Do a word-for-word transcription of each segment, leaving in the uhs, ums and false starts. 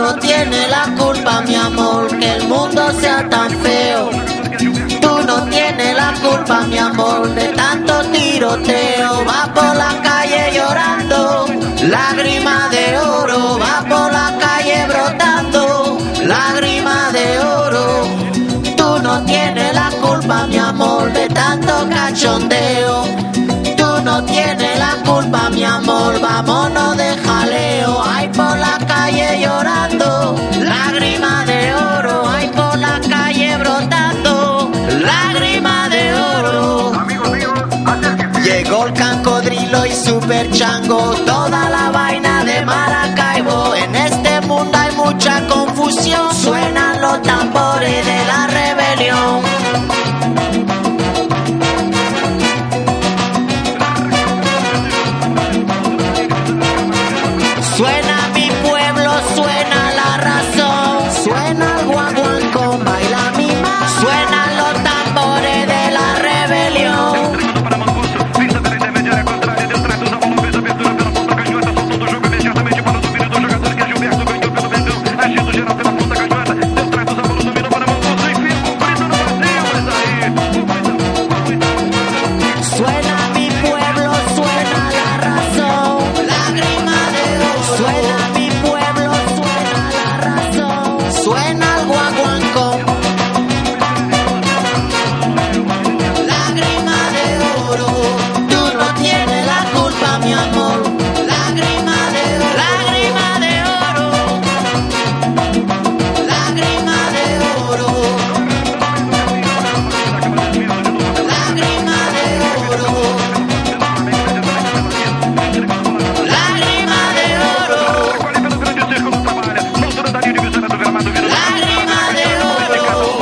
no tienes la culpa, mi amor, que el mundo sea tan feo. Tú no tienes la culpa, mi amor, de tanto tiroteo. Va por la calle llorando, lágrima de oro. Va por la calle brotando, lágrima de oro. Tú no tienes la culpa, mi amor, de tanto cachondeo. Tú no tienes la culpa, mi amor, vámonos de jaleo. Ay, por la calle llorando, lágrima de oro. Ay, por la calle brotando, lágrima de oro. Llegó el cancodrilo y super chango, toda la vaina de Maracaibo. En este mundo hay mucha confusión, suenan los tambores de la rebelión. Suena mi pueblo, suena la razón, suena el guaguancó, baila mi mamá. Suenan los tambores de la rebelión. Suena mi pueblo, suena la razón, lágrima de oro. Suena mi pueblo, suena la razón, suena el guaguancó, lágrima de oro. Tú no tienes la culpa, mi amor, lágrima de oro, lágrima de oro, lágrima de oro, lágrima de oro, lágrima de oro, lágrima de oro,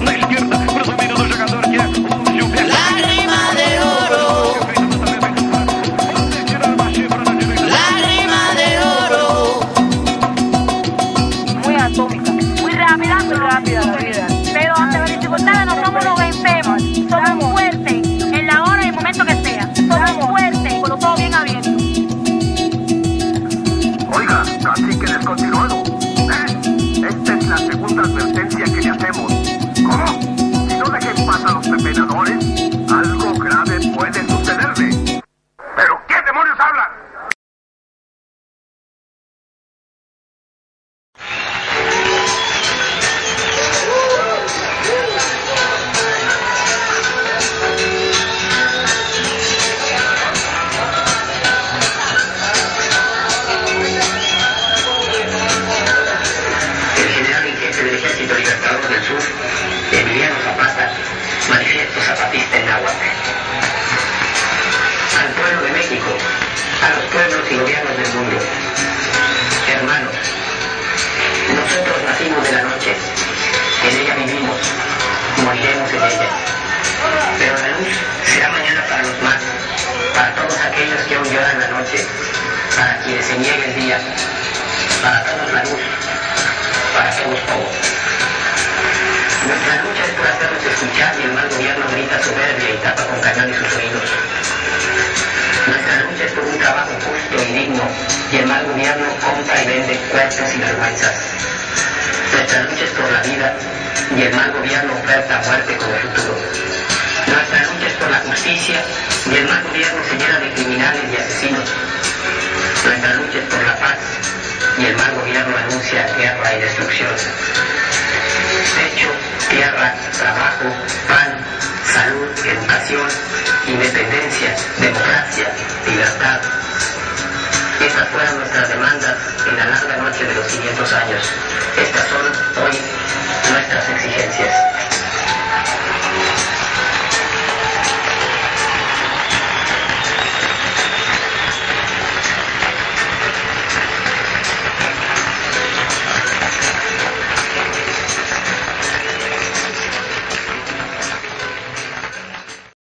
lágrima de oro, lágrima de oro. Muy atómica, muy rápida, muy rápida la vida. Pero ante las dificultades no somos los vencemos, somos fuertes en la hora y el momento que sea. Somos fuertes con los ojos bien abiertos. Oiga, así que descontinuado. ¿Eh? Esta es la segunda advertencia que le hacemos. ¿Cómo? Si no dejen pasar a los pepenadores, algo grave puede sucederle. ¿Pero qué demonios hablan? El general en jefe del Ejército Libertador del Sur, Emiliano Zapata, manifiesto zapatista en náhuatl. Al pueblo de México, a los pueblos y gobiernos del mundo, hermanos, nosotros nacimos de la noche, en ella vivimos, moriremos en ella. Pero la luz será mañana para los más, para todos aquellos que aún lloran la noche, para quienes se niegue el día, para todos la luz, para todos todo. Nuestra lucha es por hacernos escuchar y el mal gobierno grita soberbia y tapa con cañones sus oídos. Nuestra lucha es por un trabajo justo y digno y el mal gobierno compra y vende cuerpos y vergüenzas. Nuestra lucha es por la vida y el mal gobierno oferta muerte como futuro. Nuestra lucha es por la justicia y el mal gobierno se llena de criminales y asesinos. Nuestra lucha es por la paz y el mal gobierno anuncia guerra y destrucción. Techo, tierra, trabajo, pan, salud, educación, independencia, democracia, libertad. Estas fueron nuestras demandas en la larga noche de los quinientos años. Estas son hoy nuestras exigencias.